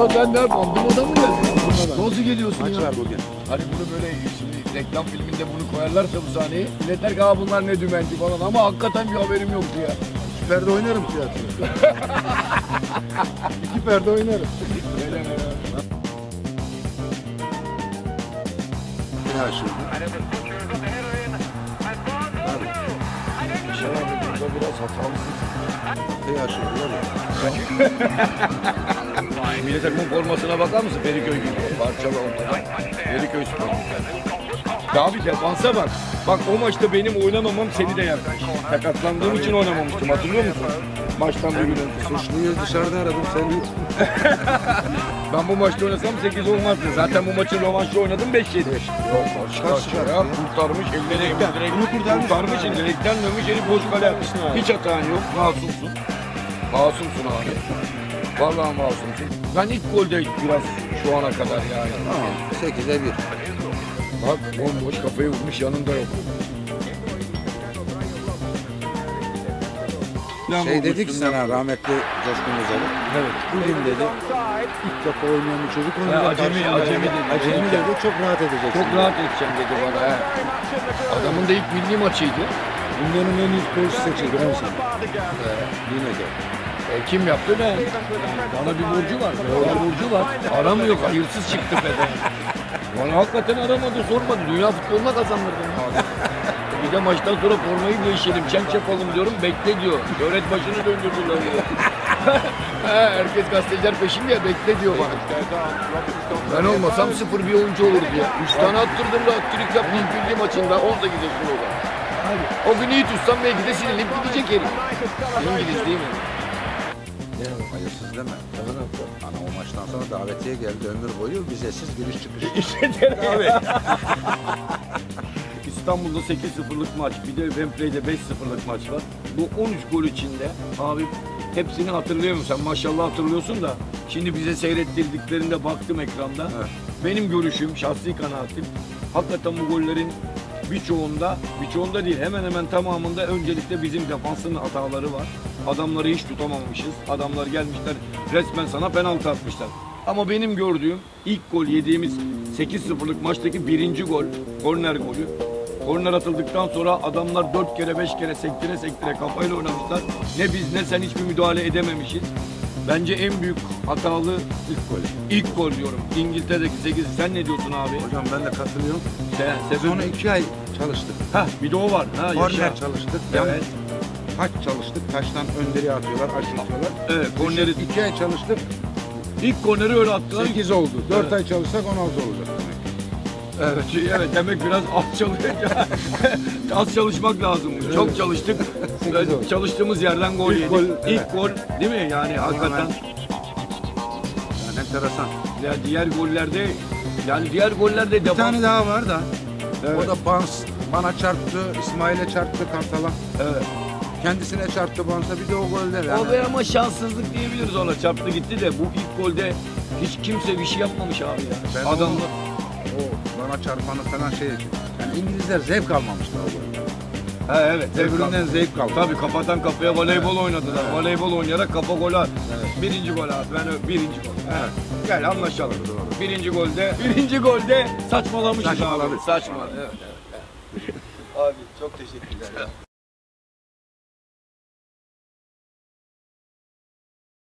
Ya sen ne Bandırma'dan mı geldin? Nasıl geliyorsun Maç ya? var bugün. Hani bunu böyle şimdi reklam filminde bunu koyarlarsa bu sahneyi millet der ki bunlar ne dümenci falan ama hakikaten bir haberim yoktu ya. İki perde oynarım tiyatroda. İki perde oynarım. Ya şimdi. Burada biraz hatalısın. Ya şimdi. Milli takımın formasına bakar mısın? Feriköy gibi. Parçalı ortada. Feriköy Spor. Ya abi defansa bak. Bak o maçta benim oynamamam seni de yakmış. Sakatlandığım için oynamamıştım. Hatırlıyor musun? Maçtan bir gün önce. Suçluyu dışarıda aradım sen değil. Ben bu maçta oynasam 8 olmazdı. Zaten bu maçın rövanşı oynadım 5-7. Yok kaç ya. Kurtarmış elleri kurtarmış direkten dönmüş herif boş kale yapmış. Hiç hatan yok. Masumsun. Masumsun abi. Vallahi masumsun. Ben ilk golde biraz şu ana kadar yani. Tamam. 8'e 1. Bak bomboş kafayı vurmuş yanında yok. Dedik sana rahmetli Coşkun Özel'e. Evet. Bugün dedi ilk defa oynayan bir çocuk oynadı. Acemi dedi. Çok rahat edeceksin. Çok rahat edeceğim dedi bana. He. Adamın da ilk milli maçıydı. Dünyanın en iyi sporcusu seçildi 10 sene. Yine de. Kim yaptı ne? Bana bir borcu var. Bana borcu var. Aramıyor. Hayırsız çıktı feda. Bana hakikaten aramadı, sormadı. Dünya futboluna kazandırdım. Bir de maçtan sonra formayı değişelim, çenç yapalım diyorum. Bekle diyor. Öğret başını döndürdüler diyor. Herkes gazeteciler peşinde ya, bekle diyor bana. Ben olmasam 0-1 oyuncu olur diye. 3 tane attırdım da aktürük yaptım milli maçında 18 yaşında o zaman. O gün iyi tutsam belki de silinip gidecek herif. İngiliz değil mi? Hayırsız deme. Ana o maçtan sonra davetiye geldi ömür boyu vizesiz giriş çıkış. Abi. İstanbul'da 8-0'lık maç, bir de Wembley'de 5-0'lık maç var. Bu 13 gol içinde abi hepsini hatırlıyor musun? Sen maşallah hatırlıyorsun da şimdi bize seyrettirdiklerinde baktım ekranda. Evet. Benim görüşüm, şahsi kanaatim hakikaten bu gollerin birçoğunda değil hemen hemen tamamında öncelikle bizim defansın hataları var. Adamları hiç tutamamışız. Adamlar gelmişler resmen sana penaltı atmışlar. Ama benim gördüğüm ilk gol yediğimiz 8-0'lık maçtaki birinci gol, korner golü. Korner atıldıktan sonra adamlar 4 kere 5 kere sektire kafayla oynamışlar. Ne biz ne sen hiçbir müdahale edememişiz. Bence en büyük hatalı ilk gol diyorum. İngiltere'deki 8. Sen ne diyorsun abi? Hocam ben de katılıyorum. Sonra 2 ay çalıştık. Bir de o var. Korner çalıştık. Evet. Taç çalıştık. Taçtan önderi atıyorlar, aşırtıyorlar. Evet, korneri 2 ay çalıştık. İlk korneri öyle attılar. 8 oldu. 4 ay çalışsak 16 olacak demek. Evet demek biraz az çalışmak lazım. Evet. Çok çalıştık. Çalıştığımız yerden gol yedik. İlk gol değil mi? Yani hakikaten. Yani enteresan. Ya diğer gollerde bir tane daha var da. Evet. O da bana çarptı, İsmail'e çarptı Kartal'a. Evet. Kendisine çarptı Bans'a bir de o golde. Yani. O be ama şanssızlık diyebiliriz ona. Çarptı gitti de bu ilk golde hiç kimse bir şey yapmamış abi ya. Adamlar o bana çarpanı falan yani İngilizler zevk almamışlar o golde. Evet. Öbüründen zevk aldı. Tabii kafadan kafaya voleybol oynadılar. Evet. Voleybol oynayarak kafa golü at. Evet. Birinci gol abi. Birinci gol. Evet. Gel anlaşalım. Birinci golde saçmalamışız abi. Saçma. Evet. Abi çok teşekkürler ya.